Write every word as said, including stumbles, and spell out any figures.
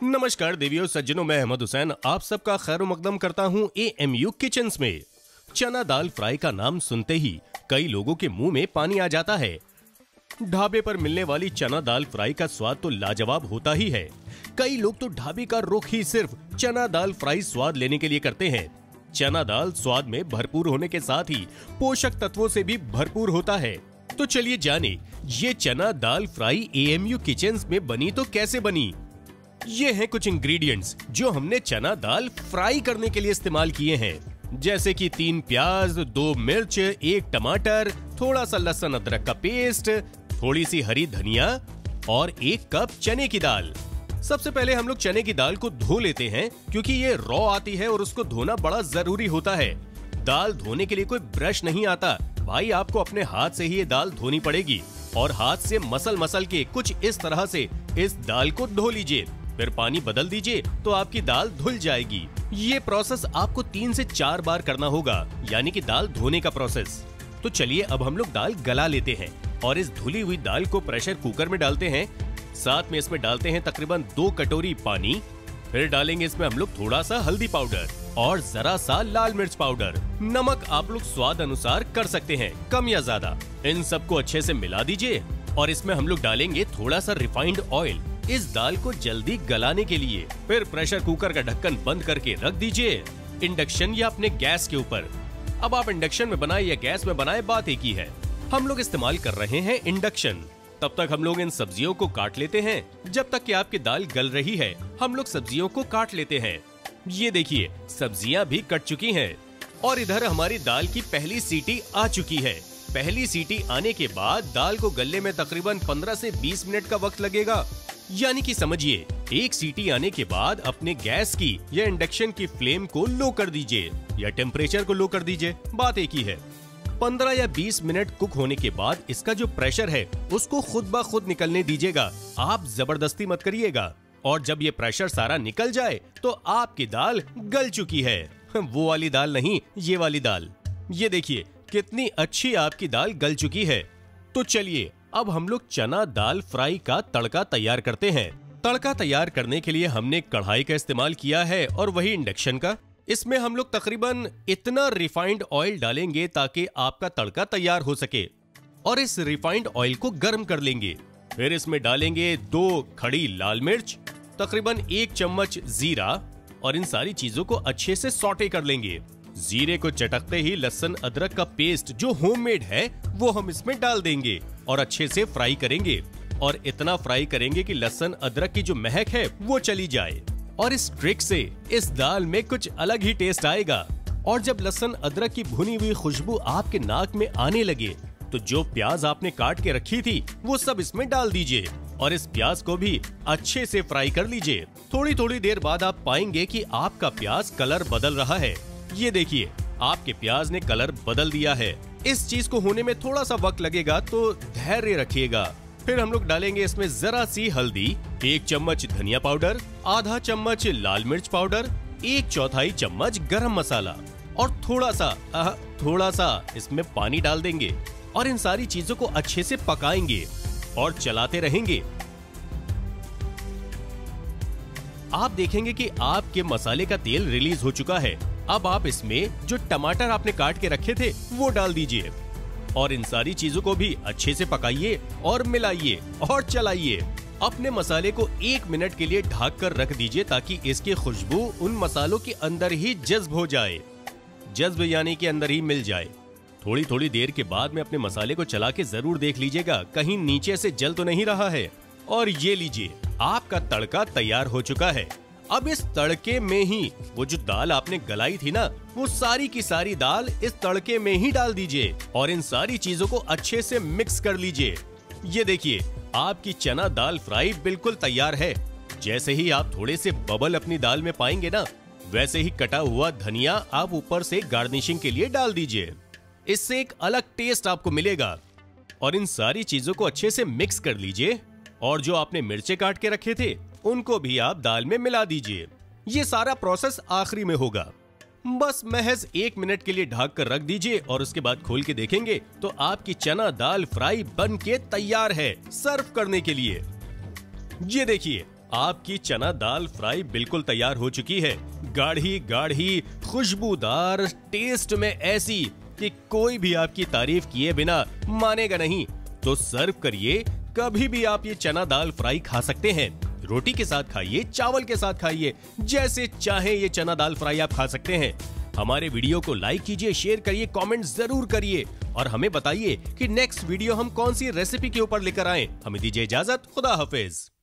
नमस्कार देवियों सज्जनों, मैं अहमद हुसैन आप सबका खैर मकदम करता हूँ एएमयू किचन्स में। चना दाल फ्राई का नाम सुनते ही कई लोगों के मुंह में पानी आ जाता है। ढाबे पर मिलने वाली चना दाल फ्राई का स्वाद तो लाजवाब होता ही है। कई लोग तो ढाबे का रुख ही सिर्फ चना दाल फ्राई स्वाद लेने के लिए करते हैं। चना दाल स्वाद में भरपूर होने के साथ ही पोषक तत्वों से भी भरपूर होता है। तो चलिए जाने ये चना दाल फ्राई एएमयू किचन्स में बनी तो कैसे बनी। ये हैं कुछ इंग्रेडिएंट्स जो हमने चना दाल फ्राई करने के लिए इस्तेमाल किए हैं, जैसे कि तीन प्याज, दो मिर्च, एक टमाटर, थोड़ा सा लहसुन अदरक का पेस्ट, थोड़ी सी हरी धनिया और एक कप चने की दाल। सबसे पहले हम लोग चने की दाल को धो लेते हैं क्योंकि ये रॉ आती है और उसको धोना बड़ा जरूरी होता है। दाल धोने के लिए कोई ब्रश नहीं आता भाई, आपको अपने हाथ से ही ये दाल धोनी पड़ेगी और हाथ से मसल मसल के कुछ इस तरह से इस दाल को धो लीजिए, फिर पानी बदल दीजिए तो आपकी दाल धुल जाएगी। ये प्रोसेस आपको तीन से चार बार करना होगा, यानी कि दाल धोने का प्रोसेस। तो चलिए अब हम लोग दाल गला लेते हैं और इस धुली हुई दाल को प्रेशर कुकर में डालते हैं। साथ में इसमें डालते हैं तकरीबन दो कटोरी पानी, फिर डालेंगे इसमें हम लोग थोड़ा सा हल्दी पाउडर और जरा सा लाल मिर्च पाउडर। नमक आप लोग स्वाद अनुसार कर सकते हैं, कम या ज्यादा। इन सबको अच्छे से मिला दीजिए और इसमें हम लोग डालेंगे थोड़ा सा रिफाइंड ऑयल इस दाल को जल्दी गलाने के लिए। फिर प्रेशर कुकर का ढक्कन बंद करके रख दीजिए इंडक्शन या अपने गैस के ऊपर। अब आप इंडक्शन में बनाए या गैस में बनाए बात एक ही है, हम लोग इस्तेमाल कर रहे हैं इंडक्शन। तब तक हम लोग इन सब्जियों को काट लेते हैं। जब तक कि आपकी दाल गल रही है हम लोग सब्जियों को काट लेते हैं। ये देखिए सब्जियां भी कट चुकी हैं और इधर हमारी दाल की पहली सीटी आ चुकी है। पहली सीटी आने के बाद दाल को गलने में तकरीबन पंद्रह से बीस मिनट का वक्त लगेगा, यानी कि समझिए एक सीटी आने के बाद अपने गैस की या इंडक्शन की फ्लेम को लो कर दीजिए या टेम्परेचर को लो कर दीजिए, बात एक ही है। पंद्रह या बीस मिनट कुक होने के बाद इसका जो प्रेशर है उसको खुद ब खुद निकलने दीजिएगा, आप जबरदस्ती मत करिएगा। और जब ये प्रेशर सारा निकल जाए तो आपकी दाल गल चुकी है। वो वाली दाल नहीं, ये वाली दाल। ये देखिए कितनी अच्छी आपकी दाल गल चुकी है। तो चलिए अब हम लोग चना दाल फ्राई का तड़का तैयार करते हैं। तड़का तैयार करने के लिए हमने कढ़ाई का इस्तेमाल किया है और वही इंडक्शन का। इसमें हम लोग तकरीबन इतना रिफाइंड ऑयल डालेंगे ताकि आपका तड़का तैयार हो सके और इस रिफाइंड ऑयल को गर्म कर लेंगे। फिर इसमें डालेंगे दो खड़ी लाल मिर्च, तकरीबन एक चम्मच जीरा और इन सारी चीजों को अच्छे से सौटे कर लेंगे। जीरे को चटकते ही लहसुन अदरक का पेस्ट जो होममेड है वो हम इसमें डाल देंगे और अच्छे से फ्राई करेंगे। और इतना फ्राई करेंगे कि लहसुन अदरक की जो महक है वो चली जाए और इस ट्रिक से इस दाल में कुछ अलग ही टेस्ट आएगा। और जब लहसुन अदरक की भुनी हुई खुशबू आपके नाक में आने लगे तो जो प्याज आपने काट के रखी थी वो सब इसमें डाल दीजिए और इस प्याज को भी अच्छे से फ्राई कर लीजिए। थोड़ी थोड़ी देर बाद आप पाएंगे कि आपका प्याज कलर बदल रहा है। ये देखिए आपके प्याज ने कलर बदल दिया है। इस चीज को होने में थोड़ा सा वक्त लगेगा तो धैर्य रखिएगा। फिर हम लोग डालेंगे इसमें जरा सी हल्दी, एक चम्मच धनिया पाउडर, आधा चम्मच लाल मिर्च पाउडर, एक चौथाई चम्मच गरम मसाला और थोड़ा सा आह, थोड़ा सा इसमें पानी डाल देंगे और इन सारी चीजों को अच्छे से पकाएंगे और चलाते रहेंगे। आप देखेंगे कि आपके मसाले का तेल रिलीज हो चुका है। अब आप इसमें जो टमाटर आपने काट के रखे थे वो डाल दीजिए और इन सारी चीजों को भी अच्छे से पकाइए और मिलाइए और चलाइए। अपने मसाले को एक मिनट के लिए ढक कर रख दीजिए ताकि इसकी खुशबू उन मसालों के अंदर ही जज्ब हो जाए। जज्ब यानी कि अंदर ही मिल जाए। थोड़ी थोड़ी देर के बाद में अपने मसाले को चला के जरूर देख लीजिएगा कहीं नीचे से जल तो नहीं रहा है। और ये लीजिए आपका तड़का तैयार हो चुका है। अब इस तड़के में ही वो जो दाल आपने गलाई थी ना, वो सारी की सारी दाल इस तड़के में ही डाल दीजिए और इन सारी चीजों को अच्छे से मिक्स कर लीजिए। ये देखिए आपकी चना दाल फ्राई बिल्कुल तैयार है। जैसे ही आप थोड़े से बबल अपनी दाल में पाएंगे ना, वैसे ही कटा हुआ धनिया आप ऊपर से गार्निशिंग के लिए डाल दीजिए। इससे एक अलग टेस्ट आपको मिलेगा। और इन सारी चीजों को अच्छे से मिक्स कर लीजिए और जो आपने मिर्चे काट के रखे थे उनको भी आप दाल में मिला दीजिए। ये सारा प्रोसेस आखिरी में होगा। बस महज एक मिनट के लिए ढक कर रख दीजिए और उसके बाद खोल के देखेंगे तो आपकी चना दाल फ्राई बन के तैयार है सर्व करने के लिए। ये देखिए आपकी चना दाल फ्राई बिल्कुल तैयार हो चुकी है। गाढ़ी गाढ़ी, खुशबूदार, टेस्ट में ऐसी कि कोई भी आपकी तारीफ किए बिना मानेगा नहीं। तो सर्व करिए। कभी भी आप ये चना दाल फ्राई खा सकते हैं। रोटी के साथ खाइए, चावल के साथ खाइए, जैसे चाहे ये चना दाल फ्राई आप खा सकते हैं। हमारे वीडियो को लाइक कीजिए, शेयर करिए, कमेंट जरूर करिए और हमें बताइए कि नेक्स्ट वीडियो हम कौन सी रेसिपी के ऊपर लेकर आएं। हमें दीजिए इजाजत। खुदा हाफिज।